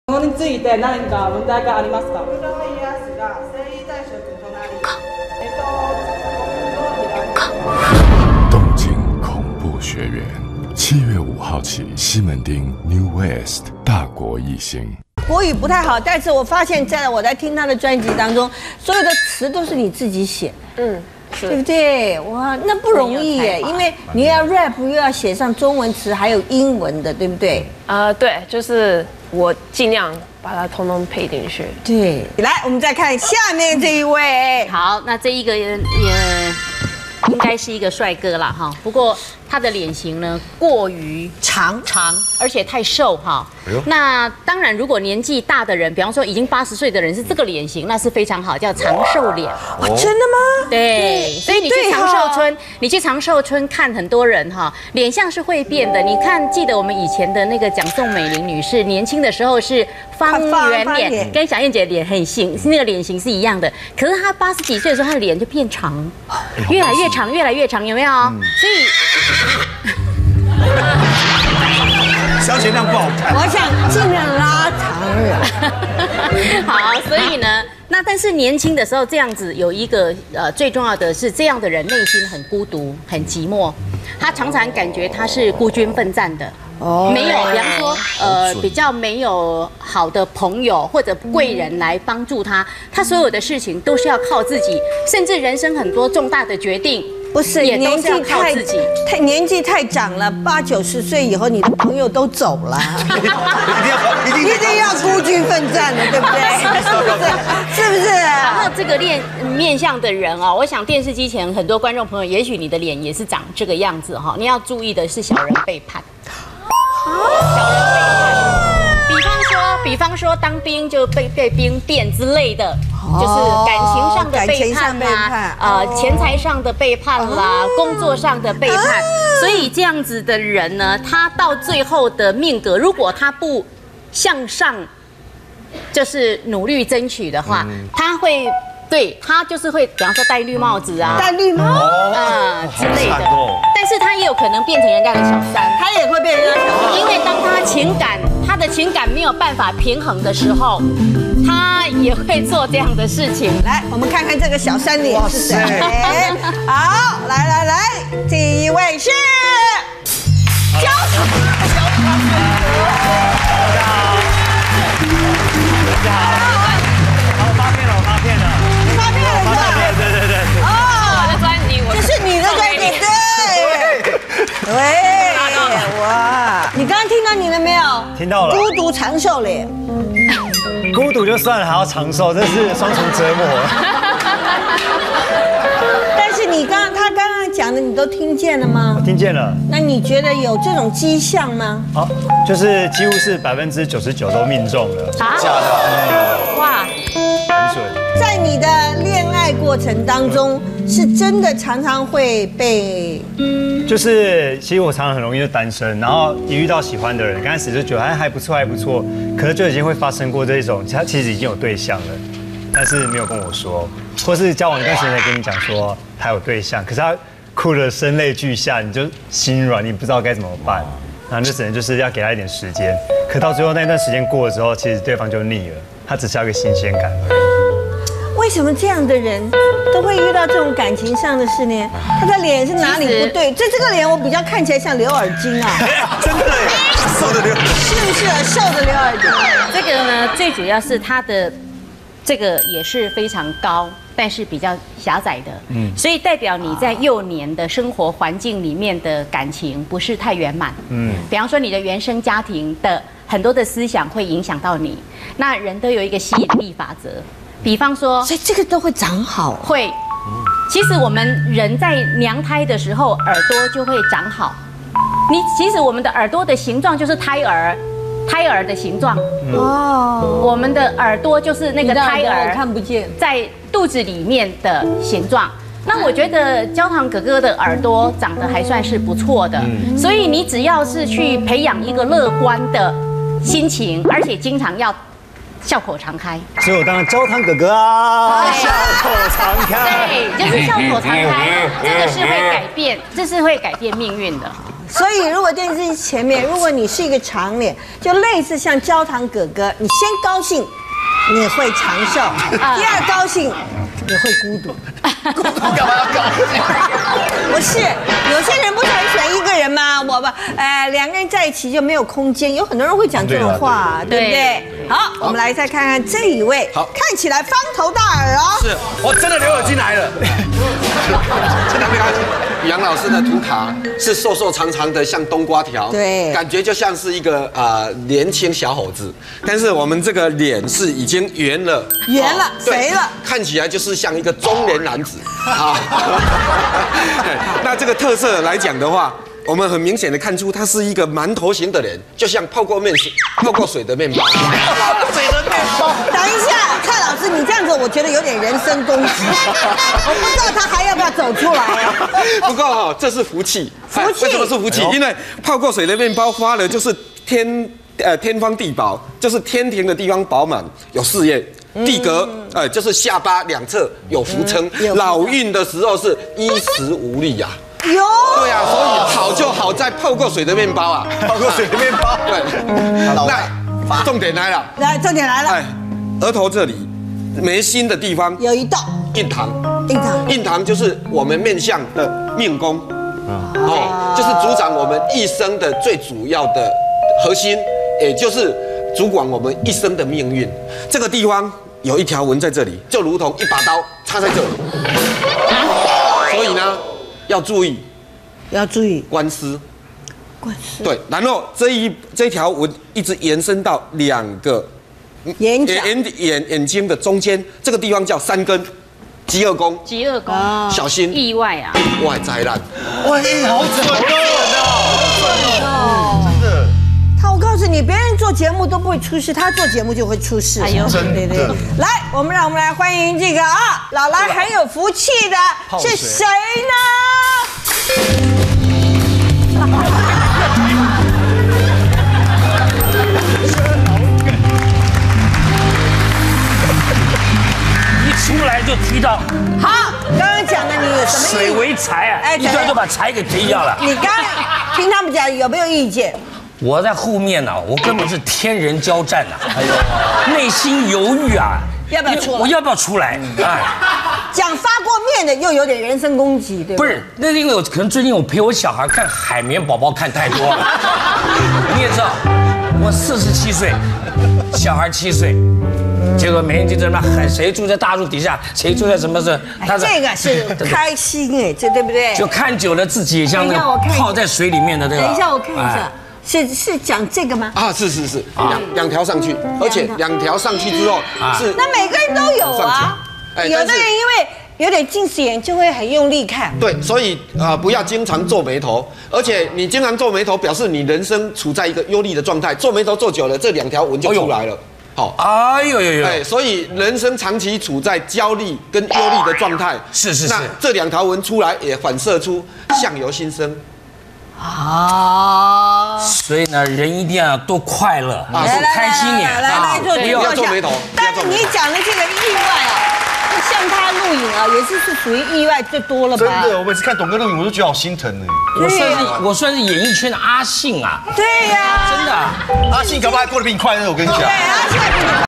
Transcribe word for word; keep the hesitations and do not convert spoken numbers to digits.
について何か問題がありますか？ 东京恐怖学园，七月五号起，西门町 New West 大国艺兴。 国语不太好，但是我发现，在我在听他的专辑当中，所有的词都是你自己写，嗯，对不对？哇，那不容易耶，因为你要 rap 又要写上中文词，还有英文的，对不对？ 啊、呃，对，就是我尽量把它通通配进去。 对，来，我们再看下面这一位。 好，那这一个也应该是一个帅哥啦哈，不过他的脸型呢过于长长，而且太瘦哈。那当然，如果年纪大的人，比方说已经八十岁的人是这个脸型，那是非常好，叫长寿脸。 哦，真的吗？ 对，所以你去长寿村，你去长寿村看很多人哈，脸相是会变的。你看，记得我们以前的那个蒋宋美龄女士，年轻的时候是方圆脸，跟小燕姐脸很型，那个脸型是一样的。可是她八十几岁的时候，她的脸就变长，越来越长，越来越长，有没有？所以。 消减量不好看， 我想尽量拉长了。 好，所以呢，那但是年轻的时候这样子有一个呃最重要的是，这样的人内心很孤独、很寂寞，他常常感觉他是孤军奋战的。哦，没有，比方说，呃，比较没有好的朋友或者贵人来帮助他，他所有的事情都是要靠自己，甚至人生很多重大的决定。 不是也年纪太太年纪太长了，八九十岁以后，你的朋友都走了，一定要一定一定要孤军奋战的，对不对？是不是？是不是？ 然后这个面面相的人哦，我想电视机前很多观众朋友，也许你的脸也是长这个样子哈，你要注意的是小人背叛。小人背叛，比方说，比方说当兵就被被兵变之类的。就是感情上的背叛啦，呃，钱财上的背叛啦，工作上的背叛，所以这样子的人呢，他到最后的命格，如果他不向上，就是努力争取的话，他会对他就是会，比方说戴绿帽子啊， 戴绿帽啊之类的，但是他也有可能变成人家的小三， 他也会变成人家小三， 因为当他情感他的情感没有办法平衡的时候。他也会做这样的事情。 来，我们看看这个小三脸是谁。好，来来来，第一位是焦糖。 大家好，好，发片了，我发片了， 你发片了是吧？ 对对对。 哦， 我的专辑， 这是你的专辑，对。喂，哇！你刚刚听到你了没有？ 听到了。 孤独长寿脸。 孤独就算了，还要长寿，这是双重折磨。 但是你刚刚他刚刚讲的，你都听见了吗？ 我听见了。 那你觉得有这种迹象吗？ 好，就是几乎是百分之九十九都命中了。 啊？哇， 很准。 在你的恋爱过程当中，是真的常常会被， 就是其实我常常很容易就单身，然后一遇到喜欢的人，刚开始就觉得还还不错还不错，可是就已经会发生过这种，他其实已经有对象了，但是没有跟我说，或是交往一段时间才跟你讲说他有对象，可是他哭得声泪俱下，你就心软，你不知道该怎么办，然后就只能就是要给他一点时间，可到最后那段时间过了之后，其实对方就腻了，他只是要一个新鲜感而已。 为什么这样的人都会遇到这种感情上的事呢？他的脸是哪里不对？这这个脸我比较看起来像刘尔金啊， 真的耶，瘦的刘， 是不是啊？瘦的刘尔金？ 这个呢，最主要是他的这个也是非常高，但是比较狭窄的，嗯，所以代表你在幼年的生活环境里面的感情不是太圆满，嗯，比方说你的原生家庭的很多的思想会影响到你，那人都有一个吸引力法则。比方说， 所以这个都会长好， 会。其实我们人在娘胎的时候，耳朵就会长好。你其实我们的耳朵的形状就是胎儿，胎儿的形状。哦，我们的耳朵就是那个胎儿看不见， 在肚子里面的形状。那我觉得焦糖哥哥的耳朵长得还算是不错的，所以你只要是去培养一个乐观的心情，而且经常要。笑口常开， 所以我当然焦糖哥哥啊，笑口常开， 对，就是笑口常开，这个是会改变，这是会改变命运的。 所以如果电视机前面，如果你是一个长脸，就类似像焦糖哥哥，你先高兴，你会长寿；第二高兴，你会孤独。 孤独干嘛要高兴？ 不是，有些人不是很喜欢一个人吗？我吧，呃，两个人在一起就没有空间，有很多人会讲这种话，对不对？好，我们来再看看这一位， 好， 看起来方头大耳哦。 是，我真的刘尔金来了。真的没有。杨老师的图卡是瘦瘦长长的，像冬瓜条， 对， 感觉就像是一个呃年轻小伙子。但是我们这个脸是已经圆了， 圆了，肥了， 看起来就是像一个中年男子啊。那这个特色来讲的话，我们很明显的看出它是一个馒头型的脸，就像泡过面水、泡过水的面包。水的面包。 等一下，蔡老师，你这样子，我觉得有点人身攻击。我不知道他还要不要走出来啊。 不过哈，这是福气。 福气？ 为什么是福气？因为泡过水的面包发了就是天呃天方地饱，就是天庭的地方饱满，有事业。地格，呃，就是下巴两侧有福撑，老运的时候是衣食无力呀。 有。 对啊，所以好就好在泡过水的面包啊， 泡过水的面包。 对，那重点来了， 来，重点来了。 哎，额头这里眉心的地方有一道印堂， 印堂， 印堂就是我们面相的命宫，哦，就是主掌我们一生的最主要的核心，也就是主管我们一生的命运。这个地方有一条纹在这里，就如同一把刀插在这里。所以呢，要注意， 要注意官司。 官司。 对，然后这一这一条纹一直延伸到两个眼角眼眼眼睛的中间，这个地方叫三根，极恶宫。 极恶宫， 小心意外啊！ 外灾难。 哇，好准哦！真的。 他，我告诉你，别人做节目都不会出事，他做节目就会出事。哎呦，对对。来，我们让我们来欢迎这个啊，老来很有福气的是谁呢？ 出来就提到， 好，刚刚讲的你有什么意见？ 水为财啊，一端就把财给推掉了。 你刚听他们讲有没有意见？ 我在后面呢，我根本是天人交战呐，哎呦，内心犹豫啊， 要不要出来？ 我要不要出来？哎， 讲发过面的又有点人身攻击，对吧？ 不是，那因为我可能最近我陪我小孩看海绵宝宝看太多了，你也知道，我四十七岁，小孩七岁。结果每天就在那喊谁住在大树底下，谁住在什么是？ 他这个是开心哎，这对不对？ 就看久了自己像那个泡在水里面的那个。 等一下我看一下，是是讲这个吗？ 啊，是是是，两两条上去，而且两条上去之后是。 那每个人都有啊，有的人因为有点近视眼就会很用力看。 对，所以啊，不要经常皱眉头，而且你经常皱眉头，表示你人生处在一个忧虑的状态。皱眉头皱久了，这两条纹就出来了。好， 哎呦呦呦！ 哎，所以人生长期处在焦虑跟忧虑的状态， 是是是。 那这两条纹出来也反射出相由心生。 啊， 所以呢，人一定要多快乐，啊，开心点， 来来来， 不要皱眉头。 但是你讲的这个意外啊，像他录影啊，也是是属于意外最多了吧？ 真的，我每次看董哥录影，我都觉得好心疼呢。 我算是我算是演艺圈的阿信啊。 对呀， 真的， 阿信搞不好还过得比你快呢，我跟你讲。 对，阿信。